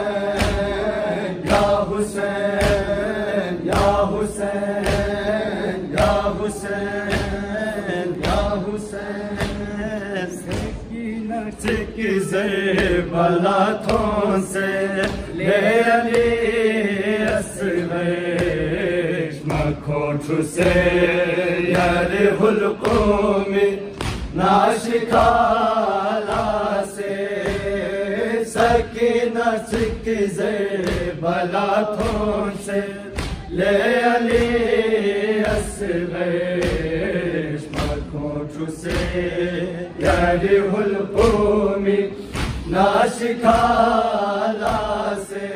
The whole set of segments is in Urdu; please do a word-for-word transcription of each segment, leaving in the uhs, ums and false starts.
یا حسین یا حسین یا حسین یا حسین سکینت کی زیبلاتوں سے لے علی اصغر مکھوٹ سے یار حلقومی ناشکالا سے سکینت کی زیبلاتوں سے لے علی اصغر مکھوٹ سے یار حلقومی ناشکالا سے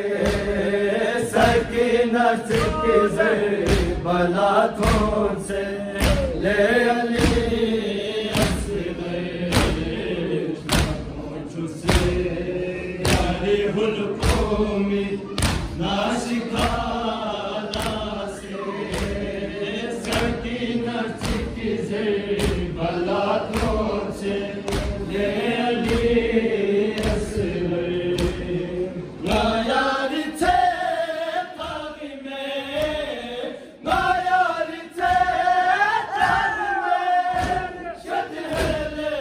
سکینت کی زیبلاتوں سے لے علی حلقومی ناشکالا سے سکینت کی زیبلاتوں سے لے علی اصغر نا یار تھے پاغی میں نا یار تھے تن میں شد ہے لے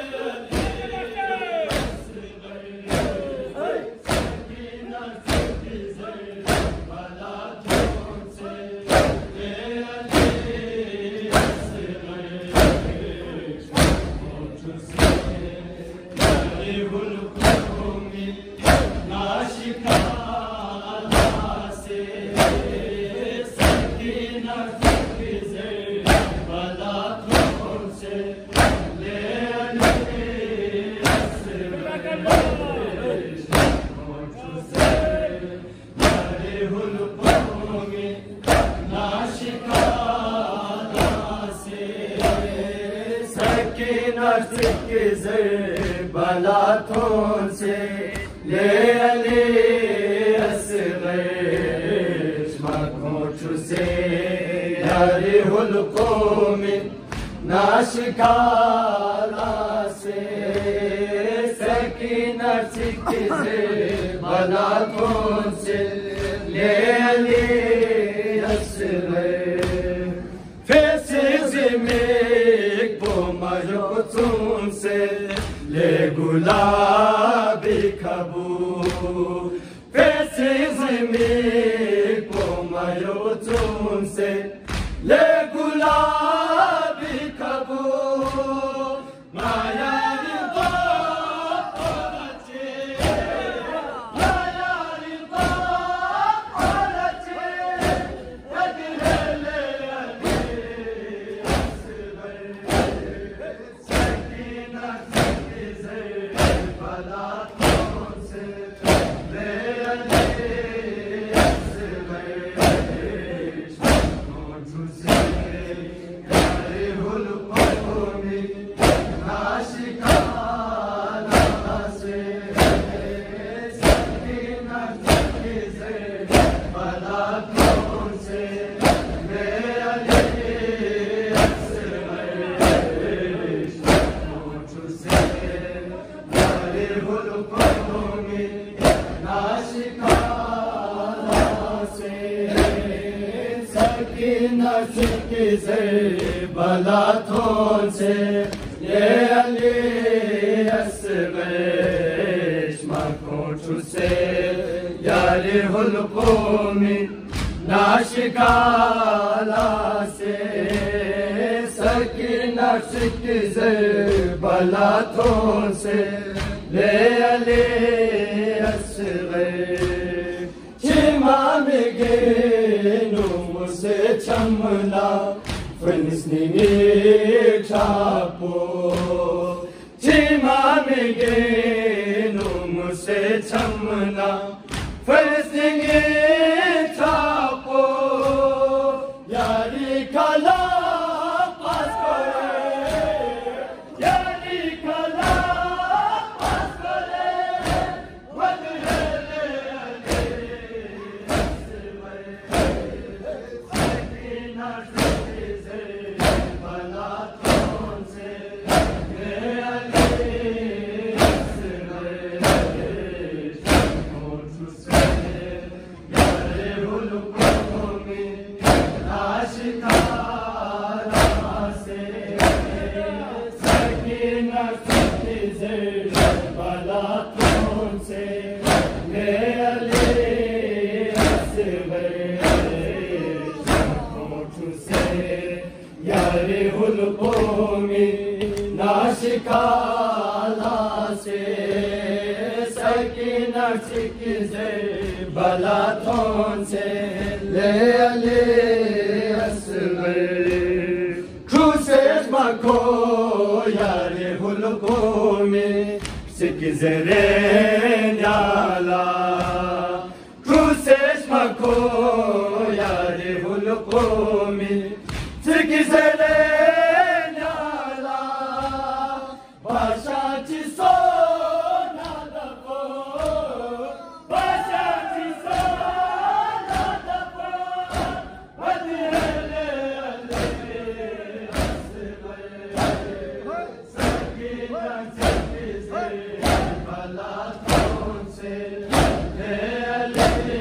سکینت کی زیبلاتوں سے لے علی اصغر مکھوٹ سے یار حلقومی ناشکالا سے سکینت کی زیبلاتوں سے لے علی اصغر فیض میں مرتون سے لے گلابی کھبو فیض میں کو مرتون سے لے گلابی کھبو مایا سکینت کی زیبلاتوں سے لے علی اصغر مکھوٹ سے یار حلقومی ناشکالا سے سکینت کی زیبلاتوں سے لے علی اصغر چمام گینوم سے چمنا فلسطینی چھاپو چمام گینوم سے چمنا فلسطینی چھاپو یاری کلا پاس کرے یاری کلا پاس کرے سکینت یار القومی ناشکالا سے سکینہ سکزے بلاتوں سے لے علی اصغر کروسیس مکو یار القومی سکزے نیالا کروسیس مکو یار القومی سکزے نیالا باشا چی سو نادپو باشا چی سو نادپو بدیلے علی اصغر سکینہ سکزے بلاتوں سے لے علی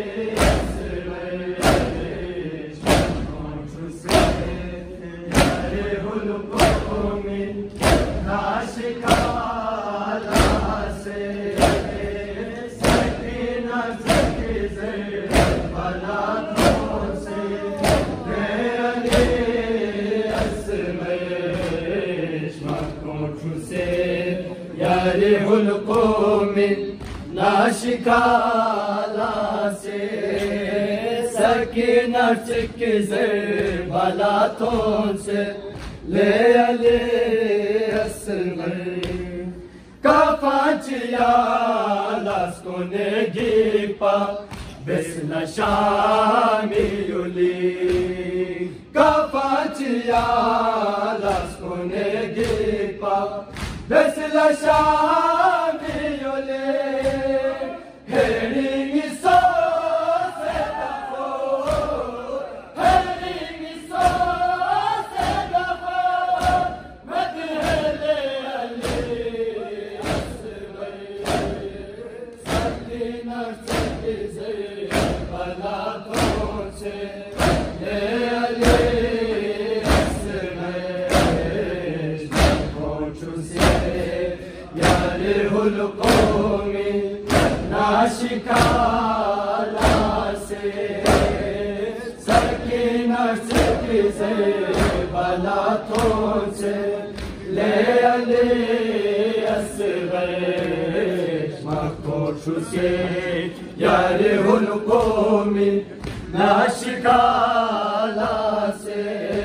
یار القوم ناشکالا سے سکینہ سکزے بلاتوں سے لے علی اصغر کافاچیا لاسکونے گیپا بسنا شامی یولی کافاچیا لاسکونے گیپا بسنا شامی یولی ہیرینگی سو سے دفو ہیرینگی سو سے دفو مدہلے علی اصغر سکینہ سکزے بلاتوں سے لے علی القوم ناشکالا سے سکینہ سکزے بلاتوں سے لے علی اصغر مخوش سے یار القوم ناشکالا سے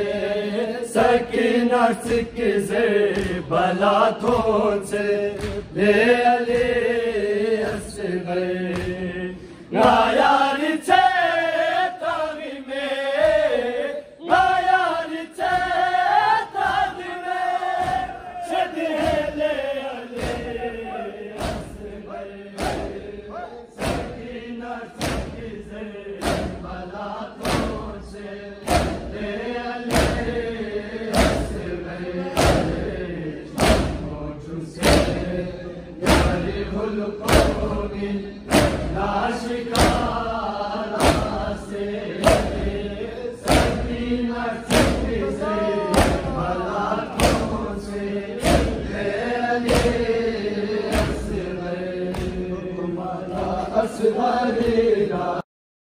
سکینہ سکزے بلاتوں سے لے علی اصغر نایار چھے تاغی میں نایار چھے تاغی میں شد ہے لے علی اصغر سکینہ سکزے بلاتوں سے لے علی القوم ناشکالا سے سکینہ سکزے بلاتوں سے لے علی اصغر اصغر